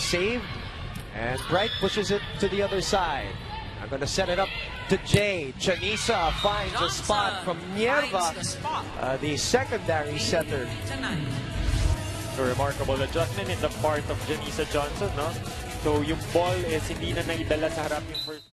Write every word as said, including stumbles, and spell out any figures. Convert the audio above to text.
saved. And Bright pushes it to the other side. I'm going to set it up to Jay. Janisa finds a spot from Nierva, uh, the secondary setter. So remarkable adjustment in the part of Janisa Johnson, no? So yung ball is hindi na naidala sa harap yung first.